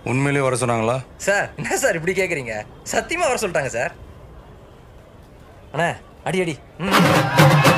உண்மையிலேயே வர சொன்னாங்களா? சார் என்ன சார் இப்படி கேட்குறீங்க? சத்தியமாக வர சொல்லிட்டாங்க சார். அண்ணா அடி அடி.